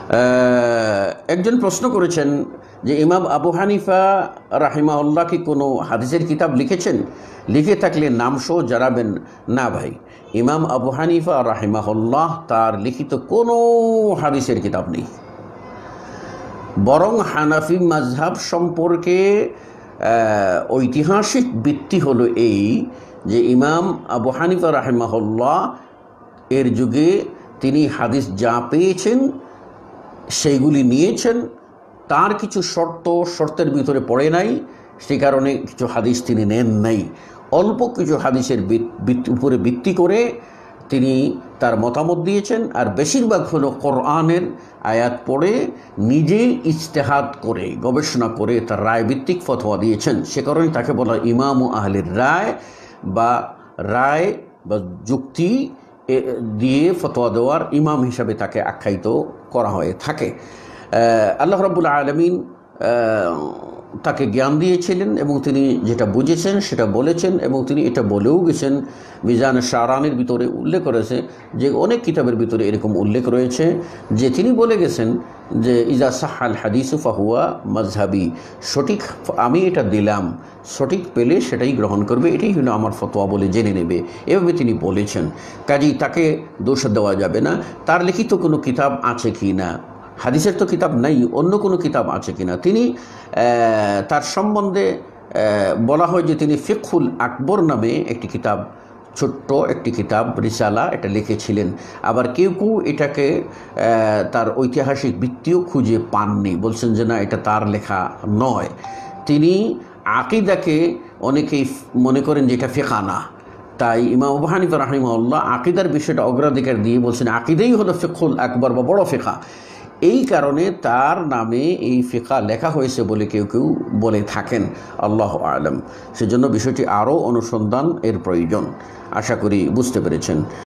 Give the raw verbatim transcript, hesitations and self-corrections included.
একজন প্রশ্ন করেছেন যে ইমাম আবু হানিফা রাহিমাহুল্লাহ কি কোনো হাদিসের কিতাব লিখেছেন? লিখে থাকলে নামসহ জানাবেন। না ভাই, ইমাম আবু হানিফা রাহিমাহুল্লাহ তার লিখিত কোনো হাদিসের কিতাব নেই। বরং হানাফি মাযহাব সম্পর্কে ঐতিহাসিক ভিত্তি হলো এই যে ইমাম আবু হানিফা রাহিমাহুল্লাহ এর যুগে তিনি হাদিস যা পেয়েছেন সেইগুলি নিয়েছেন। তার কিছু শর্ত শর্তের ভিতরে পড়ে নাই, সে কারণে কিছু হাদিস তিনি নেন নাই। অল্প কিছু হাদিসের উপরে ভিত্তি করে তিনি তার মতামত দিয়েছেন, আর বেশিরভাগ হলো কোরআনের আয়াত পড়ে নিজে ইজতেহাদ করে গবেষণা করে তার রায় ভিত্তিক ফতোয়া দিয়েছেন। সে কারণে তাকে বলা ইমাম ও আহলির রায় বা রায় বা যুক্তি দিয়ে ফতোয়া দেওয়ার ইমাম হিসাবে তাকে আখ্যায়িত করা হয়ে থাকে। আল্লাহ রাব্বুল আলামিন তাকে জ্ঞান দিয়েছিলেন এবং তিনি যেটা বুঝেছেন সেটা বলেছেন, এবং তিনি এটা বলেও গেছেন। মিজান শারানির ভিতরে উল্লেখ করেছে যে অনেক কিতাবের ভিতরে এরকম উল্লেখ রয়েছে যে তিনি বলে গেছেন যে ইজা সাহাল হাদিসু ফাহুয়া মাজহাবি, সঠিক আমি এটা দিলাম, সঠিক পেলে সেটাই গ্রহণ করবে, এটাই হলো আমার ফতোয়া বলে জেনে নেবে, এভাবে তিনি বলেছেন। কাজেই তাকে দোষ দেওয়া যাবে না। তার লিখিত কোনো কিতাব আছে কি না, হাদিসের তো কিতাব নাই, অন্য কোনো কিতাব আছে কিনা। তিনি তার সম্বন্ধে বলা হয় যে তিনি ফিকহুল আকবর নামে একটি কিতাব, ছোট্ট একটি কিতাব রিসালা, এটা লিখেছিলেন। আবার কেউ কেউ এটাকে তার ঐতিহাসিক ভিত্তিও খুঁজে পাননি, বলছেন যে না এটা তার লেখা নয়। তিনি আকিদাকে অনেকেই মনে করেন যে এটা ফিকহ না, তাই ইমাম আবু হানিফা রাহিমাহুল্লাহ আকিদার বিষয়টা অগ্রাধিকার দিয়ে বলছেন আকিদাই হলো ফিকহুল আকবর বা বড় ফিকহ। এই কারণে তার নামে এই ফিকহ লেখা হয়েছে বলে কেউ কেউ বলে থাকেন, আল্লাহু আ'লাম। সেজন্য বিষয়টি আরও অনুসন্ধান এর প্রয়োজন। আশা করি বুঝতে পেরেছেন।